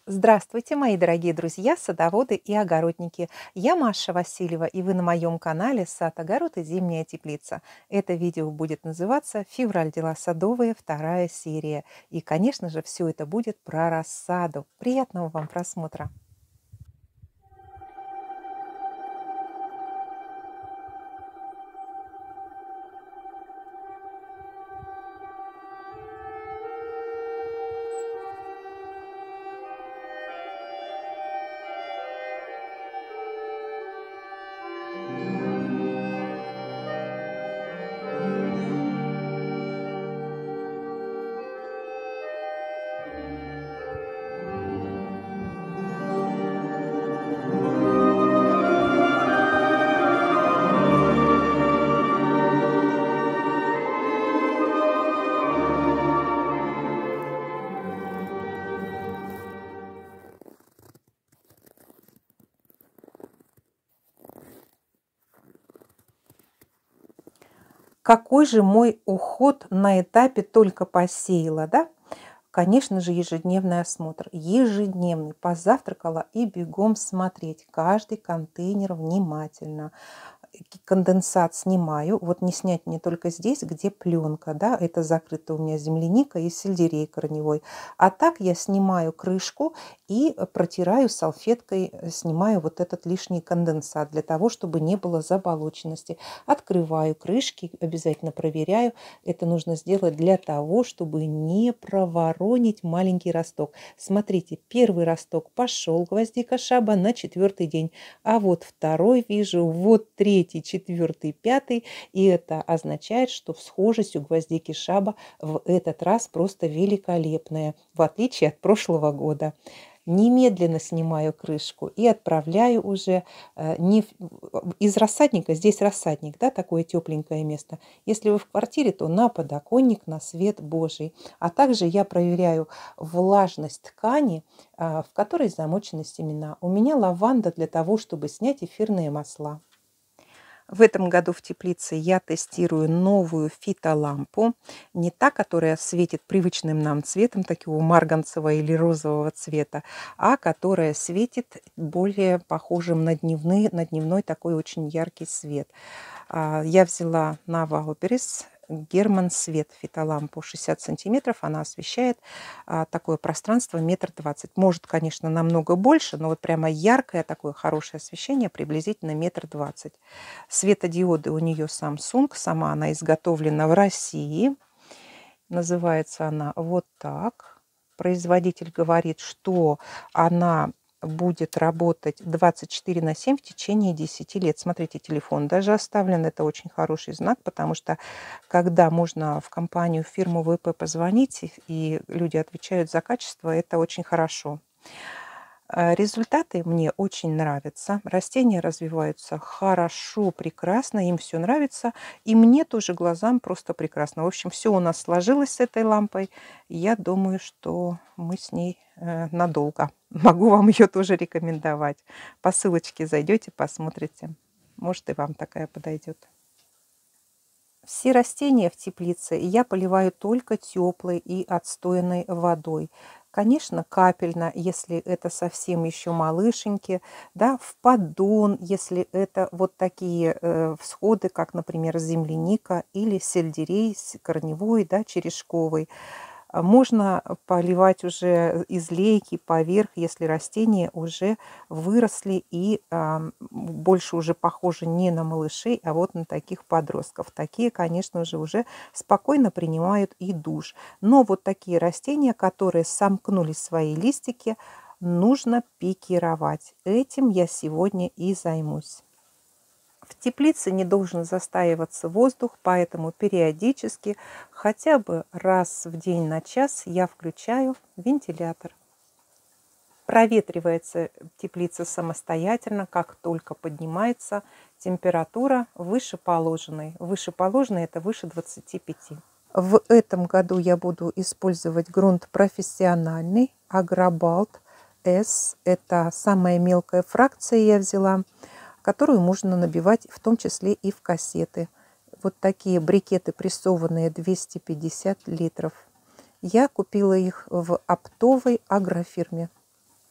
Здравствуйте, мои дорогие друзья, садоводы и огородники. Я Маша Васильева, и вы на моем канале «Сад, огород и зимняя теплица». Это видео будет называться «Февраль. Дела садовые. Вторая серия». И, конечно же, все это будет про рассаду. Приятного вам просмотра! Какой же мой уход на этапе только посеяла, да? Конечно же, ежедневный осмотр. Ежедневный. Позавтракала и бегом смотреть каждый контейнер внимательно. Конденсат снимаю. Вот не снять мне только здесь, где пленка, да, это закрыта у меня земляника и сельдерей корневой. А так я снимаю крышку и протираю салфеткой, снимаю вот этот лишний конденсат для того, чтобы не было заболоченности. Открываю крышки, обязательно проверяю. Это нужно сделать для того, чтобы не проворонить маленький росток. Смотрите, первый росток пошел, гвоздика шаба, на 4-й день. А вот второй вижу, вот 3-й, 4-й, 5-й. И это означает, что всхожесть у гвоздики шаба в этот раз просто великолепная, в отличие от прошлого года. Немедленно снимаю крышку и отправляю уже из рассадника. Здесь рассадник, да, такое тепленькое место. Если вы в квартире, то на подоконник, на свет Божий. А также я проверяю влажность ткани, в которой замочены семена. У меня лаванда для того, чтобы снять эфирные масла. В этом году в теплице я тестирую новую фитолампу. Не та, которая светит привычным нам цветом, такого марганцевого или розового цвета, а которая светит более похожим на дневной такой очень яркий свет. Я взяла на Валберес Герман Свет фитолампу 60 сантиметров. Она освещает такое пространство 1,20 м. Может, конечно, намного больше, но вот прямо яркое такое хорошее освещение приблизительно 1,20 м. Светодиоды у нее Samsung. Сама она изготовлена в России. Называется она вот так. Производитель говорит, что она будет работать 24/7 в течение 10 лет. Смотрите, телефон даже оставлен. Это очень хороший знак, потому что когда можно в компанию, в фирму ВП позвонить, и люди отвечают за качество, это очень хорошо. Результаты мне очень нравятся. Растения развиваются хорошо, прекрасно, им все нравится. И мне тоже глазам просто прекрасно. В общем, все у нас сложилось с этой лампой. Я думаю, что мы с ней надолго. Могу вам ее тоже рекомендовать. По ссылочке зайдете, посмотрите. Может, и вам такая подойдет. Все растения в теплице я поливаю только теплой и отстойной водой. Конечно, капельно, если это совсем еще малышеньки, да, в поддон, если это вот такие всходы, как, например, земляника или сельдерей корневой, да, черешковый. Можно поливать уже из лейки поверх, если растения уже выросли и больше уже похожи не на малышей, а вот на таких подростков. Такие, конечно же, уже спокойно принимают и душ. Но вот такие растения, которые сомкнули свои листики, нужно пикировать. Этим я сегодня и займусь. В теплице не должен застаиваться воздух, поэтому периодически, хотя бы раз в день на час, я включаю вентилятор. Проветривается теплица самостоятельно, как только поднимается температура выше положенной. Выше положенной – это выше 25. В этом году я буду использовать грунт профессиональный, Агробалт S. Это самая мелкая фракция я взяла, которую можно набивать в том числе и в кассеты. Вот такие брикеты прессованные 250 литров. Я купила их в оптовой агрофирме.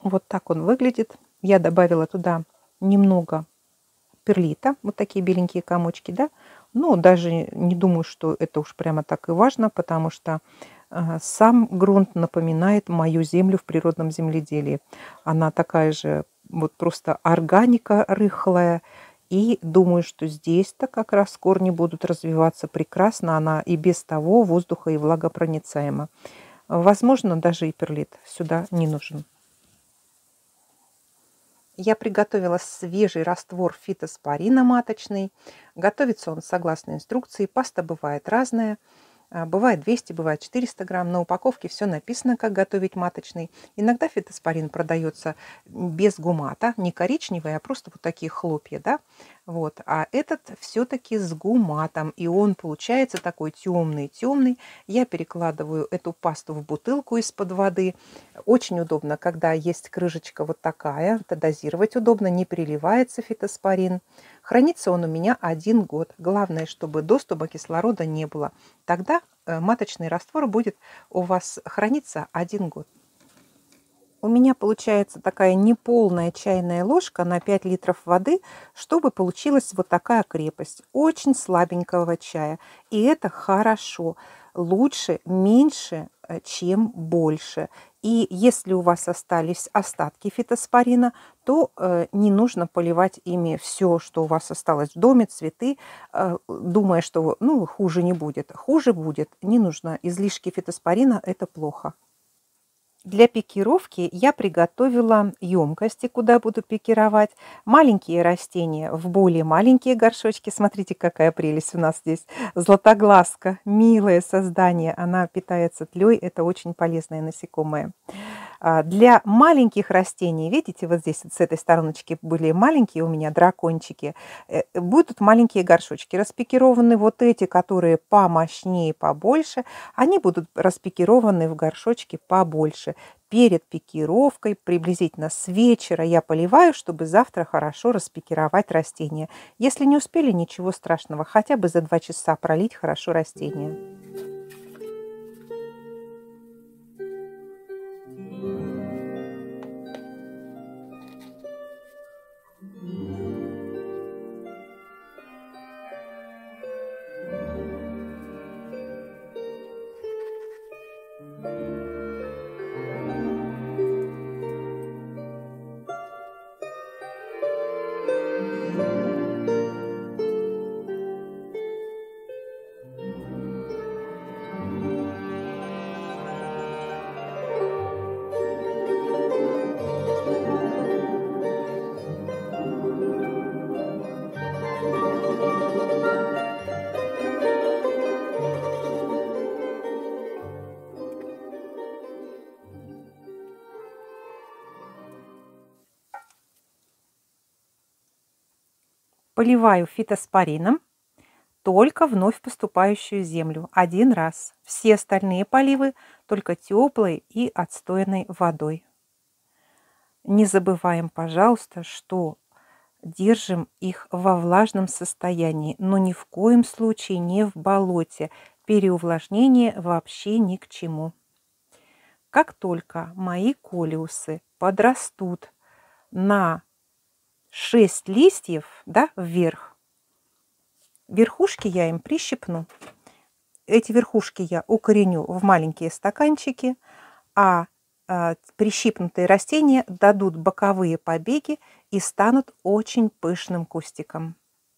Вот так он выглядит. Я добавила туда немного перлита, вот такие беленькие комочки, да. Но даже не думаю, что это уж прямо так и важно, потому что сам грунт напоминает мою землю в природном земледелии. Она такая же, вот просто органика рыхлая. И думаю, что здесь-то как раз корни будут развиваться прекрасно. Она и без того воздуха и влагопроницаема. Возможно, даже и перлит сюда не нужен. Я приготовила свежий раствор фитоспорина маточный. Готовится он согласно инструкции. Паста бывает разная. Бывает 200, бывает 400 грамм. На упаковке все написано, как готовить маточный. Иногда фитоспорин продается без гумата, не коричневый, а просто вот такие хлопья, да. Вот. А этот все-таки с гуматом, и он получается такой темный-темный. Я перекладываю эту пасту в бутылку из-под воды. Очень удобно, когда есть крышечка вот такая. Это дозировать удобно, не переливается фитоспорин. Хранится он у меня 1 год. Главное, чтобы доступа кислорода не было. Тогда маточный раствор будет у вас храниться 1 год. У меня получается такая неполная чайная ложка на 5 литров воды, чтобы получилась вот такая крепость. Очень слабенького чая. И это хорошо. Лучше меньше, чем больше. И если у вас остались остатки фитоспорина, то не нужно поливать ими все, что у вас осталось в доме, цветы, думая, что ну, хуже не будет. Хуже будет. Не нужно. Излишки фитоспорина – это плохо. Для пикировки я приготовила емкости, куда буду пикировать. Маленькие растения в более маленькие горшочки. Смотрите, какая прелесть у нас здесь. Златоглазка, милое создание. Она питается тлей. Это очень полезное насекомое. Для маленьких растений, видите, вот здесь вот с этой стороночки были маленькие у меня дракончики, будут маленькие горшочки распикированы. Вот эти, которые помощнее, побольше, они будут распикированы в горшочки побольше. Перед пикировкой, приблизительно с вечера, я поливаю, чтобы завтра хорошо распикировать растения. Если не успели, ничего страшного, хотя бы за 2 часа пролить хорошо растения. Поливаю фитоспорином только вновь поступающую землю 1 раз. Все остальные поливы только теплой и отстойной водой. Не забываем, пожалуйста, что держим их во влажном состоянии, но ни в коем случае не в болоте. Переувлажнение вообще ни к чему. Как только мои колиусы подрастут на 6 листьев, да, вверх, верхушки я им прищипну. Эти верхушки я укореню в маленькие стаканчики, а прищипнутые растения дадут боковые побеги и станут очень пышным кустиком.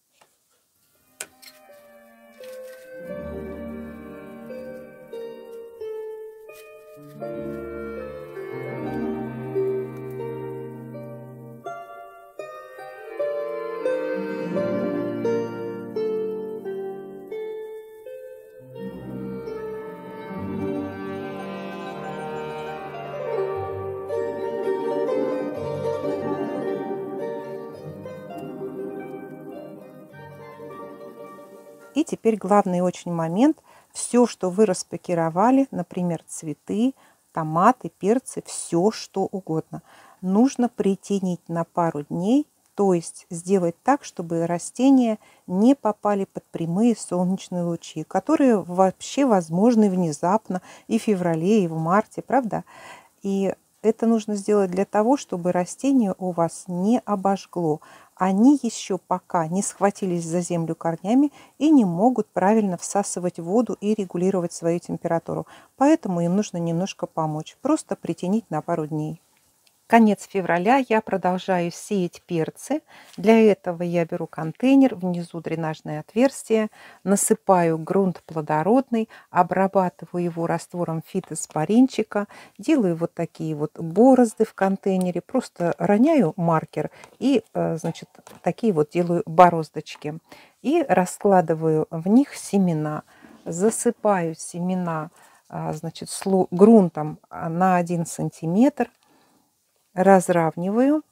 И теперь главный очень момент. Все, что вы распакировали, например, цветы, томаты, перцы, все, что угодно, нужно притенить на пару дней, то есть сделать так, чтобы растения не попали под прямые солнечные лучи, которые вообще возможны внезапно и в феврале, и в марте, правда? И Это нужно сделать для того, чтобы растение у вас не обожгло. Они еще пока не схватились за землю корнями и не могут правильно всасывать воду и регулировать свою температуру. Поэтому им нужно немножко помочь, просто притянить на пару дней. Конец февраля я продолжаю сеять перцы. Для этого я беру контейнер, внизу дренажное отверстие, насыпаю грунт плодородный, обрабатываю его раствором фитоспоринчика, делаю вот такие вот борозды в контейнере, просто роняю маркер и, значит, такие вот делаю бороздочки. И раскладываю в них семена, засыпаю семена, значит, грунтом на 1 сантиметр. Разравниваю,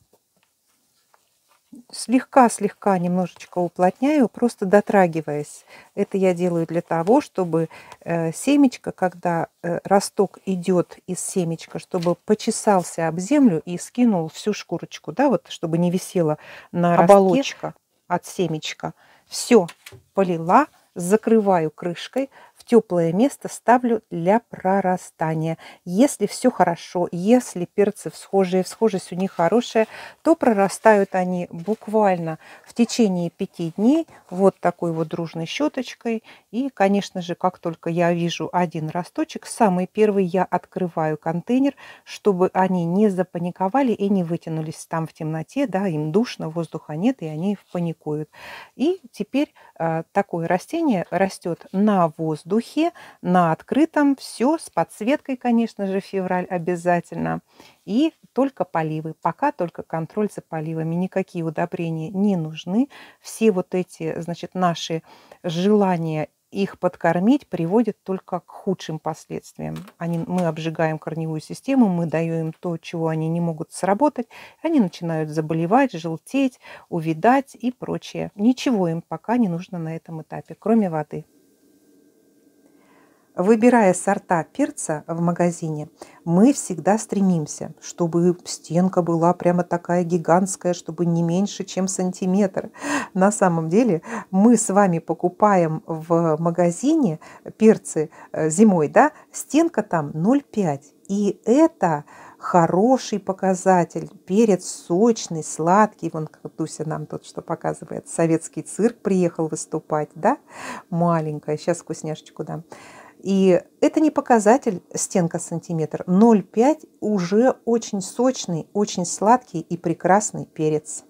слегка немножечко уплотняю, просто дотрагиваясь. Это я делаю для того, чтобы семечко, когда росток идет из семечка, чтобы почесался об землю и скинул всю шкурочку, да, вот, чтобы не висела на оболочка от семечка. Все, полила, закрываю крышкой, в теплое место ставлю для прорастания. Если все хорошо, если перцы всхожесть у них хорошая, то прорастают они буквально в течение 5 дней вот такой вот дружной щеточкой. И, конечно же, как только я вижу один росточек, самый первый я открываю контейнер, чтобы они не запаниковали и не вытянулись там в темноте, да, им душно, воздуха нет, и они паникуют. И теперь такое растение растет на воздухе, на открытом, все с подсветкой, конечно же, февраль обязательно. И только поливы, пока только контроль за поливами, никакие удобрения не нужны. Все вот эти, значит, наши желания их подкормить приводит только к худшим последствиям. Мы обжигаем корневую систему, мы даем им то, чего они не могут сработать, они начинают заболевать, желтеть, увядать и прочее. Ничего им пока не нужно на этом этапе, кроме воды. Выбирая сорта перца в магазине, мы всегда стремимся, чтобы стенка была прямо такая гигантская, чтобы не меньше, чем сантиметр. На самом деле мы с вами покупаем в магазине перцы зимой, да, стенка там 0,5. И это хороший показатель. Перец сочный, сладкий. Вон Дуся нам тут что показывает. Советский цирк приехал выступать, да? Маленькая. Сейчас вкусняшечку дам. И это не показатель стенка сантиметр. 0,5 уже очень сочный, очень сладкий и прекрасный перец.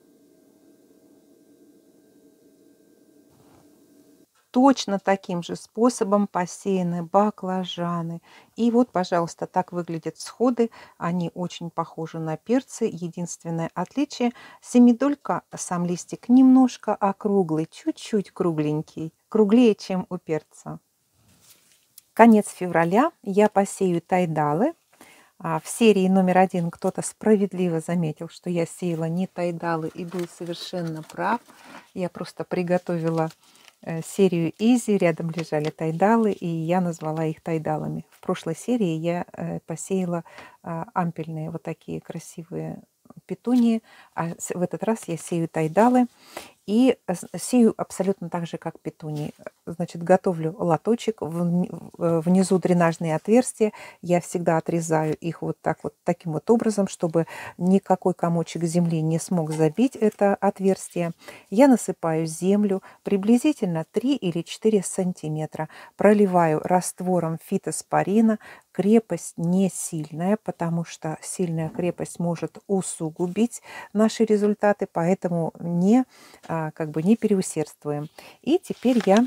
Точно таким же способом посеяны баклажаны. И вот, пожалуйста, так выглядят всходы. Они очень похожи на перцы. Единственное отличие — семидолька, сам листик немножко округлый, чуть-чуть кругленький, круглее, чем у перца. Конец февраля я посею тайдалы. В серии номер 1 кто-то справедливо заметил, что я сеяла не тайдалы, и был совершенно прав. Я просто приготовила серию Изи, рядом лежали тайдалы, и я назвала их тайдалами. В прошлой серии я посеяла ампельные вот такие красивые петунии, а в этот раз я сею тайдалы. И сею абсолютно так же, как петунии. Значит, готовлю лоточек, внизу дренажные отверстия. Я всегда отрезаю их вот так вот, таким вот образом, чтобы никакой комочек земли не смог забить это отверстие. Я насыпаю землю приблизительно 3 или 4 сантиметра. Проливаю раствором фитоспорина. Крепость не сильная, потому что сильная крепость может усугубить наши результаты, поэтому не переусердствуем. И теперь я,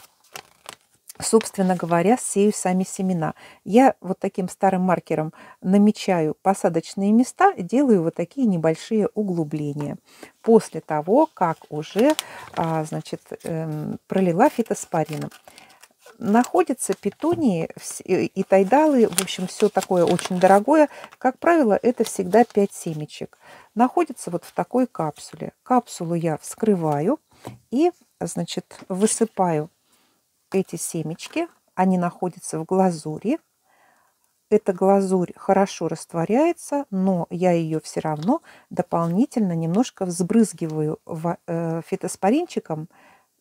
собственно говоря, сею сами семена. Я вот таким старым маркером намечаю посадочные места, делаю вот такие небольшие углубления. После того, как уже, пролила фитоспорином. Находятся петунии и тайдалы, в общем, все такое очень дорогое. Как правило, это всегда 5 семечек. Находятся вот в такой капсуле. Капсулу я вскрываю и, значит, высыпаю эти семечки. Они находятся в глазури. Эта глазурь хорошо растворяется, но я ее все равно дополнительно немножко взбрызгиваю фитоспоринчиком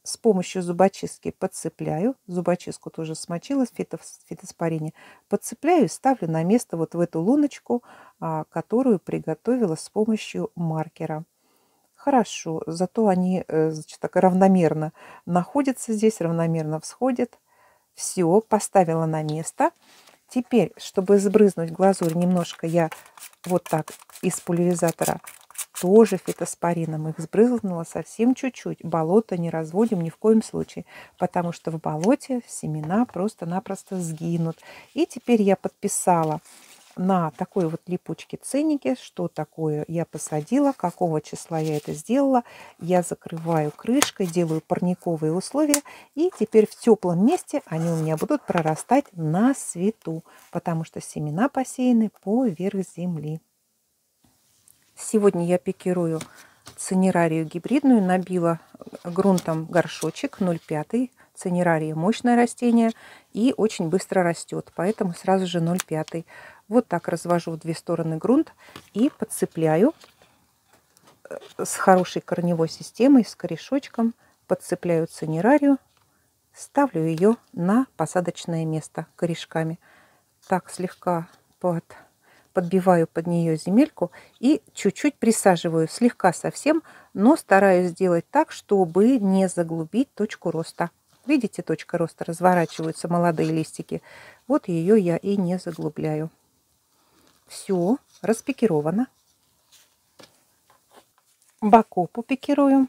с помощью зубочистки подцепляю, зубочистку тоже смочила в фитоспорине, подцепляю и ставлю на место вот в эту луночку, которую приготовила с помощью маркера. Хорошо, зато они, значит, так равномерно находятся здесь, равномерно всходят. Все, поставила на место. Теперь, чтобы сбрызнуть глазурь, немножко я вот так из пульверизатора тоже фитоспорином их сбрызнула совсем чуть-чуть. Болото не разводим ни в коем случае, потому что в болоте семена просто-напросто сгинут. И теперь я подписала на такой вот липучке ценнике, что такое я посадила, какого числа я это сделала. Я закрываю крышкой, делаю парниковые условия, и теперь в теплом месте они у меня будут прорастать на свету, потому что семена посеяны поверх земли. Сегодня я пикирую цинерарию гибридную, набила грунтом горшочек 0,5. Цинерария мощное растение и очень быстро растет, поэтому сразу же 0,5. Вот так развожу в две стороны грунт и подцепляю с хорошей корневой системой, с корешочком, подцепляю цинерарию, ставлю ее на посадочное место корешками. Так слегка подбиваю под нее земельку и чуть-чуть присаживаю, слегка совсем, но стараюсь сделать так, чтобы не заглубить точку роста. Видите, точка роста, разворачиваются молодые листики. Вот ее я и не заглубляю. Все, распикировано. Бакопу пикирую.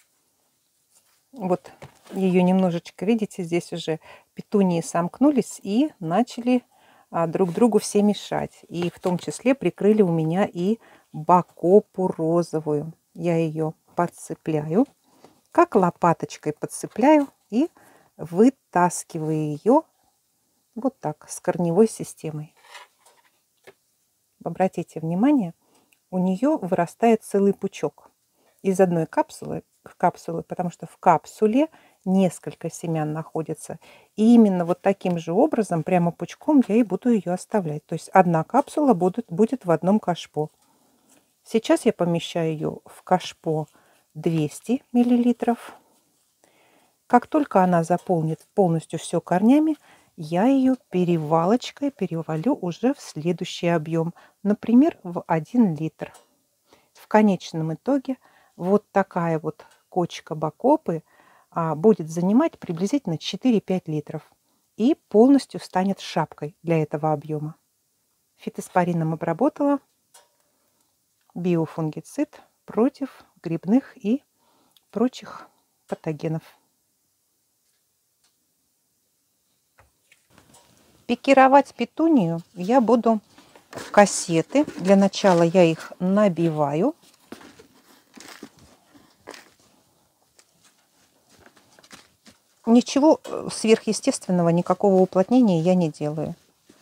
Вот ее немножечко, видите, здесь уже петунии сомкнулись и начали друг другу все мешать. И в том числе прикрыли у меня и бакопу розовую. Я ее подцепляю, как лопаточкой подцепляю и вытаскиваю ее вот так с корневой системой. Обратите внимание, у нее вырастает целый пучок из одной капсулы, потому что в капсуле несколько семян находится. И именно вот таким же образом, прямо пучком, я и буду ее оставлять. То есть одна капсула будет в одном кашпо. Сейчас я помещаю ее в кашпо 200 мл. Как только она заполнит полностью все корнями, я ее перевалочкой перевалю уже в следующий объем, например, в 1 литр. В конечном итоге вот такая вот кочка бакопы будет занимать приблизительно 4-5 литров и полностью станет шапкой для этого объема. Фитоспорином обработала, биофунгицид против грибных и прочих патогенов. Пикировать петунию я буду в кассеты. Для начала я их набиваю. Ничего сверхъестественного, никакого уплотнения я не делаю.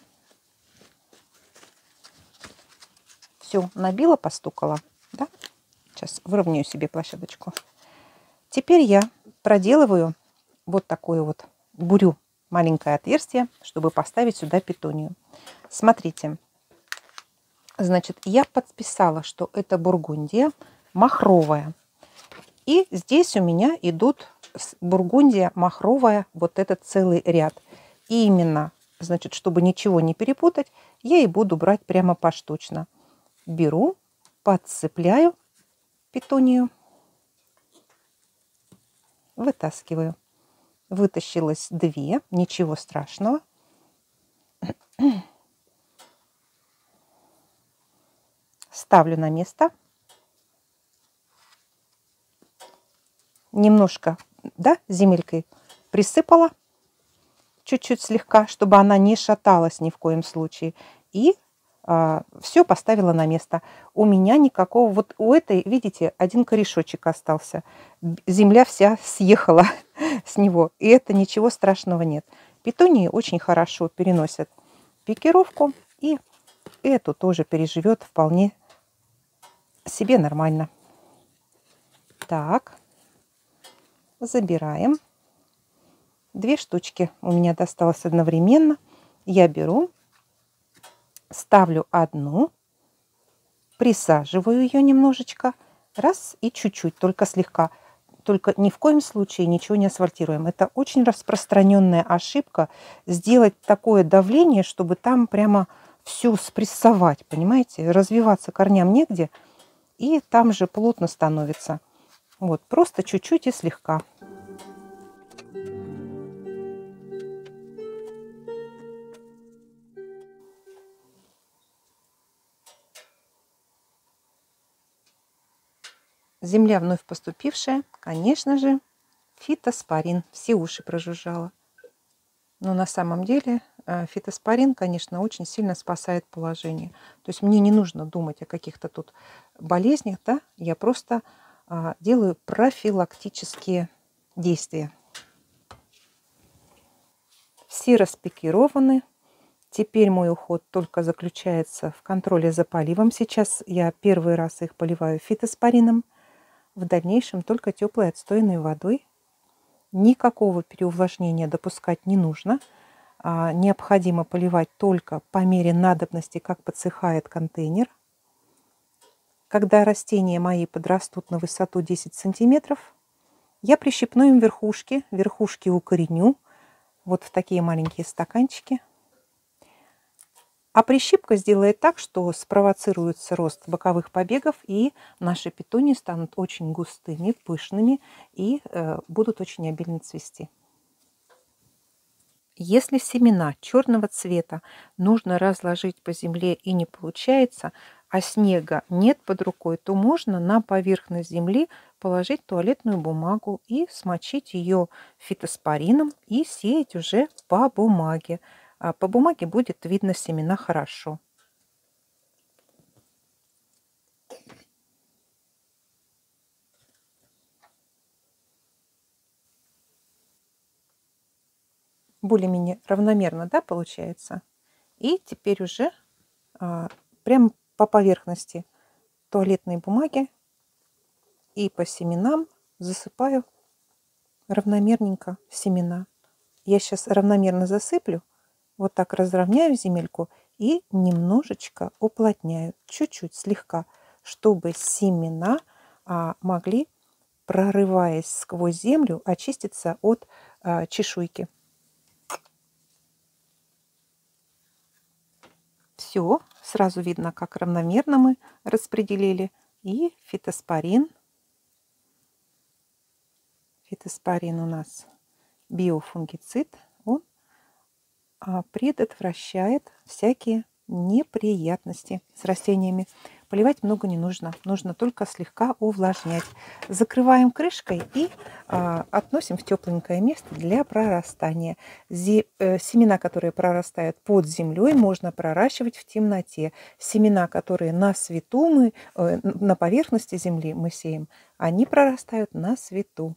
Все, набила, постукала. Да? Сейчас выровняю себе площадочку. Теперь я проделываю вот такое вот, бурю маленькое отверстие, чтобы поставить сюда петунию. Смотрите, значит, я подписала, что это бургундия махровая. И здесь у меня идут бургундия махровая, вот этот целый ряд. И именно, значит, чтобы ничего не перепутать, я и буду брать прямо поштучно. Беру, подцепляю петунию, вытаскиваю. Вытащилось 2, ничего страшного. Ставлю на место. Немножко, да, земелькой присыпала, чуть-чуть слегка, чтобы она не шаталась ни в коем случае. И все поставила на место. У меня никакого, вот у этой, видите, один корешочек остался. Земля вся съехала с него. И это ничего страшного нет. Петунии очень хорошо переносят пикировку. И эту тоже переживет вполне себе нормально. Так. Забираем. 2 штучки у меня досталось одновременно. Я беру, ставлю одну, присаживаю ее немножечко, раз и чуть-чуть, только слегка. только ни в коем случае ничего не асфальтируем. Это очень распространенная ошибка сделать такое давление, чтобы там прямо все спрессовать, понимаете? Развиваться корням негде, и там же плотно становится. Вот, просто чуть-чуть и слегка. Земля вновь поступившая, конечно же, фитоспорин. Все уши прожужжала. Но на самом деле фитоспорин, конечно, очень сильно спасает положение. То есть мне не нужно думать о каких-то тут болезнях, да? Я просто делаю профилактические действия. Все распикированы. Теперь мой уход только заключается в контроле за поливом. Сейчас я первый раз их поливаю фитоспорином. В дальнейшем только теплой отстойной водой. Никакого переувлажнения допускать не нужно. Необходимо поливать только по мере надобности, как подсыхает контейнер. Когда растения мои подрастут на высоту 10 сантиметров, я прищипну им верхушки. Верхушки укореню вот в такие маленькие стаканчики. А прищипка сделает так, что спровоцируется рост боковых побегов, и наши петунии станут очень густыми, пышными и будут очень обильно цвести. Если семена черного цвета нужно разложить по земле и не получается, а снега нет под рукой, то можно на поверхность земли положить туалетную бумагу и смочить ее фитоспорином и сеять уже по бумаге. По бумаге будет видно семена хорошо. Более-менее равномерно, да, получается. И теперь уже прямо по поверхности туалетной бумаги и по семенам засыпаю равномерненько семена. Я сейчас равномерно засыплю, вот так разровняю земельку и немножечко уплотняю, чуть-чуть, слегка, чтобы семена могли, прорываясь сквозь землю, очиститься от чешуйки. Все, сразу видно, как равномерно мы распределили. И фитоспорин. Фитоспорин у нас биофунгицид. Он предотвращает всякие неприятности с растениями. Поливать много не нужно. Нужно только слегка увлажнять. Закрываем крышкой и относим в тепленькое место для прорастания. Семена, которые прорастают под землей, можно проращивать в темноте. Семена, которые на свету на поверхности земли мы сеем, они прорастают на свету.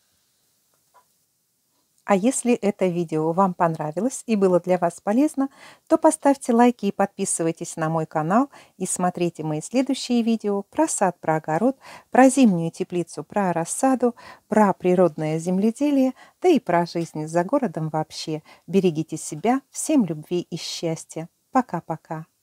А если это видео вам понравилось и было для вас полезно, то поставьте лайки и подписывайтесь на мой канал и смотрите мои следующие видео про сад, про огород, про зимнюю теплицу, про рассаду, про природное земледелие, да и про жизнь за городом вообще. Берегите себя, всем любви и счастья. Пока-пока.